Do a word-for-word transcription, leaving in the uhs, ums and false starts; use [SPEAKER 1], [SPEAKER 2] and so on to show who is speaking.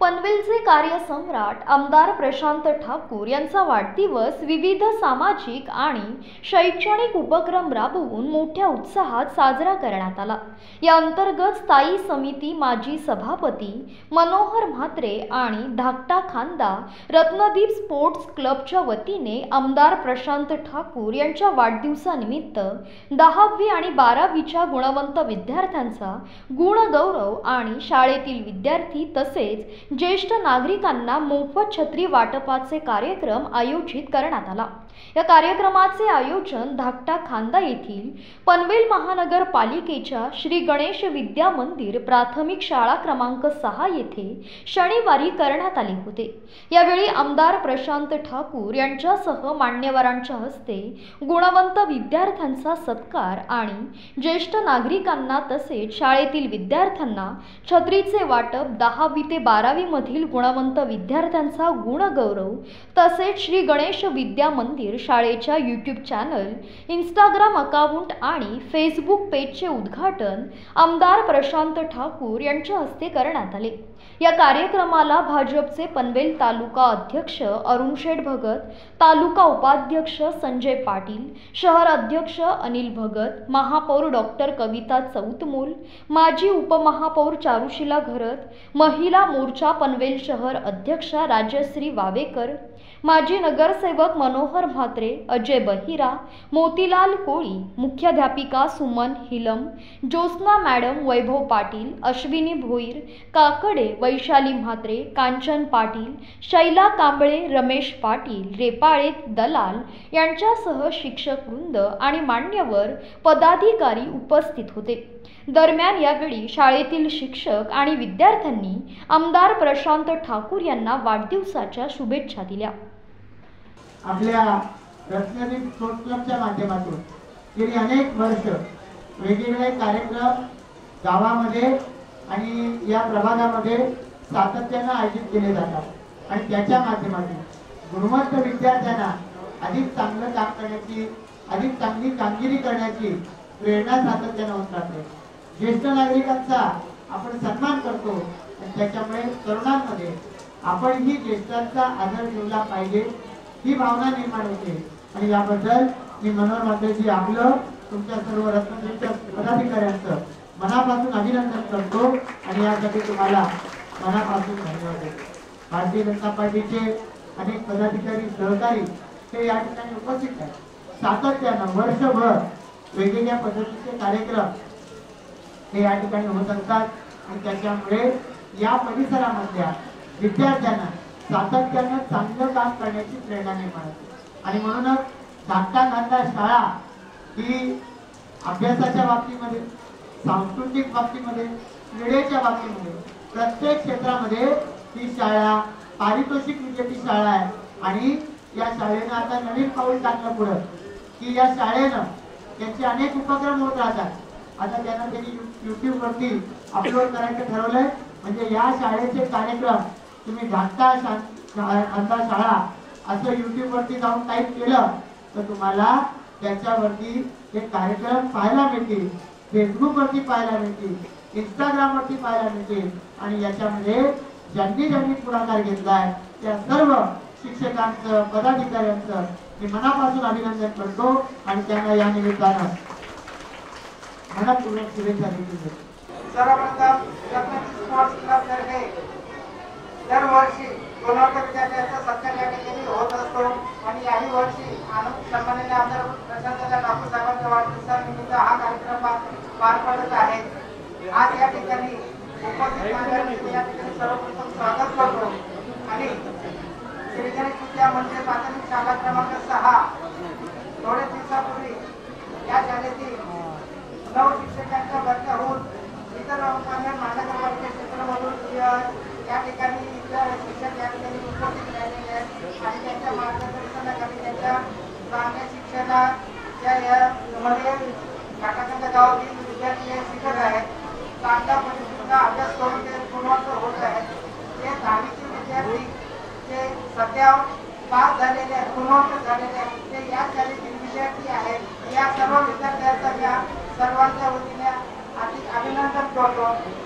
[SPEAKER 1] पनवेलचे कार्यसम्राट आमदार प्रशांत ठाकूर यांचा वाढदिवस विविध सामाजिक आणि शैक्षणिक उपक्रम राबवून मोठ्या उत्साहात साजरा करण्यात आला। या अंतर्गत स्थायी समिती माजी सभापती मनोहर म्हात्रे आणि धाकटा खांदा रत्नदीप स्पोर्ट्स क्लबच्या वतीने आमदार प्रशांत ठाकूर यांच्या वाढदिवसानिमित्त दहावी आणि बारावीच्या गुणवंत विद्यार्थ्यांचा गुणगौरव आणि शाळेतील विद्यार्थी तसेच ज्येष्ठ नागरिकांना मोफत छत्री वाटपाचे कार्यक्रम आयोजित करण्यात आला। या कार्यक्रमाचे आयोजन धाकटा खांदा येथील पनवेल महानगरपालिकेच्या श्री गणेश विद्या मंदिर प्राथमिक शाळा क्रमांक सहा येथे शनिवारी करण्यात आले होते। यावेळी आमदार प्रशांत ठाकूर यांच्यासह मान्यवरांच्या हस्ते गुणवंत विद्यार्थ्यांचा सत्कार आणि ज्येष्ठ नागरिकांना तसेच शाळेतील विद्यार्थ्यांना छत्रीचे वाटप, दहावी ते बारावी मधील गुणवंत विद्यार्थ्यांचा गुणगौरव तसेच श्री गणेश विद्या मंदिर शाळेच्या यूट्यूब चॅनल, इंस्टाग्राम अकाउंट आणि फेसबुक पेजचे उद्घाटन आमदार प्रशांत ठाकूर यांच्या हस्ते करण्यात आले। या कार्यक्रमाला भाजपचे पनवेल तालुका अध्यक्ष अरुण शेठ भगत, तालुका उपाध्यक्ष संजय पाटील, शहर अध्यक्ष अनिल भगत, महापौर डॉक्टर कविता चौतमोल, माजी उपमहापौर चारुशीला घरत, महिला मोर्चा पनवेल शहर अध्यक्षा राजश्री वावेकर, माजी नगरसेवक मनोहर म्हात्रे, अजय बहिरा, मोतीलाल कोळी, मुख्याध्यापिका सुमन हिलम, ज्योत्स्ना मॅडम, वैभव पाटील, अश्विनी भोईर, काकडे, वैशाली म्हात्रे, कांचन पाटील, शैला कांबळे, रमेश पाटील, रेपाळे दलाल यांच्यासह शिक्षक वृंद आणि मान्यवर पदाधिकारी उपस्थित होते। दरम्यान यावेळी शाळेतील शिक्षक आणि विद्यार्थ्यांनी आमदार प्रशांत ठाकूर यांना वाढदिवसाच्या शुभेच्छा दिल्या।
[SPEAKER 2] आपल्या रत्नदीप स्पोर्ट्स क्लबच्या माध्यमातून गेली अनेक वर्ष वेगवेगळे कार्यक्रम गावामध्ये आणि या प्रभागामध्ये सातत्याने आयोजित केले जातात आणि त्याच्या माध्यमातून गुणवंत विद्यार्थ्यांना अधिक चांगलं काम करण्याची, अधिक चांगली कामगिरी करण्याची प्रेरणा सातत्याने होत राहते। ज्येष्ठ नागरिकांचा आपण सन्मान करतो आणि त्याच्यामुळे तरुणांमध्ये आपण ही ज्येष्ठांचा आदर ठेवला पाहिजे ही भावना निर्माण होते आणि याबद्दल मी मनोहर म्हात्रेजी आपलं तुमच्या सर्व रत्नदीपच्या पदाधिकाऱ्यांचं मनापासून अभिनंदन करतो आणि यासाठी तुम्हाला मनापासून धन्यवाद देतो। भारतीय जनता पार्टीचे अनेक पदाधिकारी सहकारी हे या ठिकाणी उपस्थित आहेत। सातत्यानं वर्षभर वेगवेगळ्या पद्धतीचे कार्यक्रम हे या ठिकाणी होत असतात आणि त्याच्यामुळे या परिसरामधल्या विद्यार्थ्यांना सातत्यानं चांगलं काम करण्याची प्रेरणा निर्माण होते आणि म्हणूनच धाकटा खांदा शाळा ही अभ्यासाच्या बाबतीमध्ये, सांस्कृतिक बाबतीमध्ये, क्रीडेच्या बाबतीमध्ये प्रत्येक क्षेत्रामध्ये ही शाळा पारितोषिक विजेती शाळा आहे आणि या शाळेनं आता नवीन पाऊल टाकलं पुढे की या शाळेनं त्यांचे अनेक उपक्रम होत राहतात। आता त्यांना त्यांनी यूट्यूब वरती अपलोड करायचं ठरवलंय, म्हणजे या शाळेचे कार्यक्रम तुम्ही धाकटा खांदा शाळा असं यूट्यूब वरती जाऊन टाईप केलं तर तुम्हाला त्याच्यावरती हे कार्यक्रम पाहायला मिळतील, फेसबुक वरती पाहायला मिळतील, इंस्टाग्राम वरती पाहायला मिळतील आणि याच्यामध्ये ज्यांनी ज्यांनी पुढाकार घेतलाय त्या सर्व शिक्षकांचं, पदाधिकाऱ्यांचं मी मनापासून अभिनंदन करतो आणि त्यांना या निमित्तानं मनपूर्वक शुभेच्छा देतो।
[SPEAKER 3] सर्वप्रथम रत्नदीप स्पोर्ट्स क्लब तर्फे दरवर्षी गुणवंत विद्यार्थ्यांचा सत्कार या ठिकाणी होत असतो आणि याही वर्षी सन्माननीय आमदार प्रशांत ठाकूर साहेबांच्या वाढदिवसानिमित्त हा कार्यक्रम पार पडत आहे। आज या ठिकाणी उपस्थित मान्यवरांचे या ठिकाणी सर्वप्रथम स्वागत करतो आणि श्री गणेश विद्या मंदिर प्राथमिक शाळा क्रमांक सहा थोड्या दिवसापूर्वी या शाळेतील नऊ शिक्षकांच्या भरत्या होऊन इतर महानगरपालिका क्षेत्रामधून या ठिकाणी शिक्षक या ठिकाणी उपस्थित राहिलेले आहेत आणि त्यांच्या मार्गदर्शनाखाली त्यांच्या चांगल्या शिक्षणाच्या यामध्ये काकाकांच्या गावातील विद्यार्थी शिक्षक आहेत। चांगल्या पद्धतीचा अभ्यास करून ते गुणवंत होत आहेत। ते दहावीचे विद्यार्थी जे सध्या पास झालेले आहेत, गुणवंत झालेले आहेत, ते या शाळेतील विद्यार्थी आहेत। या सर्व विद्यार्थ्यांचा या सर्वांच्या वतीने अभिनंदन करतो।